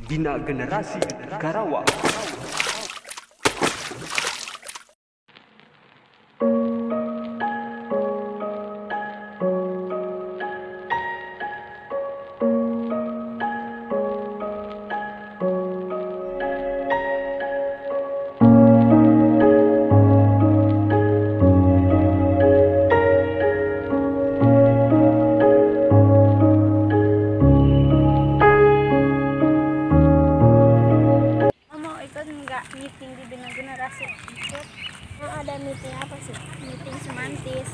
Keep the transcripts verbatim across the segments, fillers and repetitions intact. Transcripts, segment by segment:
Bina Generasi Karawang. Meeting di Bina Generasi ikut. Nah, ada meeting apa sih? Meeting semantis.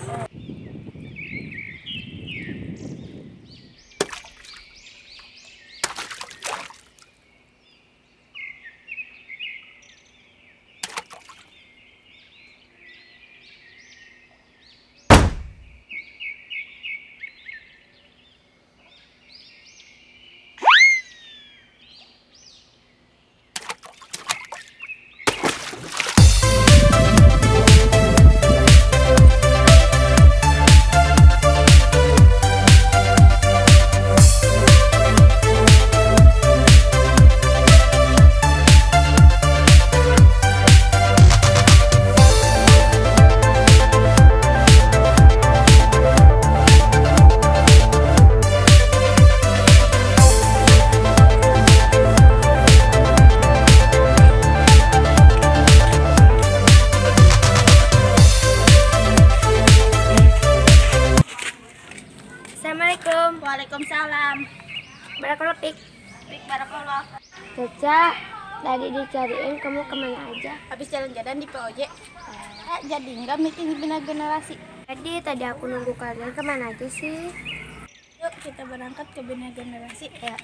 Assalamualaikum. Waalaikumsalam. Barakallah pik. Pik barakallah. Caca, tadi dicariin kamu kemana aja? Habis jalan-jalan di P O J. Eh, jadi nggak meeting di Bina Generasi. Tadi tadi aku nunggu kalian kemana aja sih? Yuk kita berangkat ke Bina Generasi ya.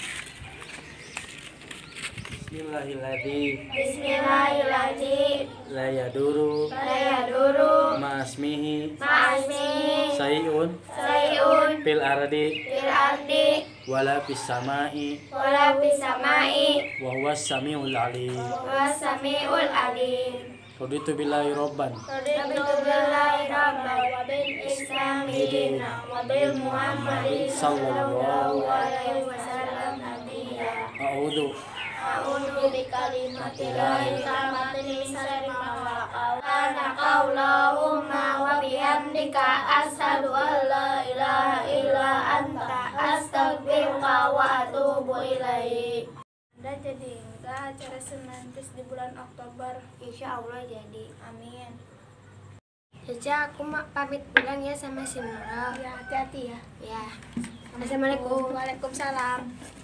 Bismillahirrahmanirrahim. Bismillahirrahmanirrahim. La yaduru La yaduru ma'asmihi ma'asmi sayun sayun fil ardi fil ardi wala fis samai wala bis samai wa huwas samiul alim. wa samiul alim. Raditu billahi robban Raditu billahi rabban wa bil islami dinan wa bil muhammadin sallallahu alaihi wasallam nabiyya. a'udzu A'udzu bikalimatillahi tammati min syarri ma khalaq. Ana qaulahumma wa bihamdika asyhadu an la ilaha illa anta astaghfiruka wa atubu ilaik. Anda jadi enggak acara semantis di bulan Oktober? Insya Allah jadi. Amin. Caca, aku mau pamit pulang ya sama si Nurul. Ya, hati-hati ya. Ya. Assalamualaikum. Waalaikumsalam.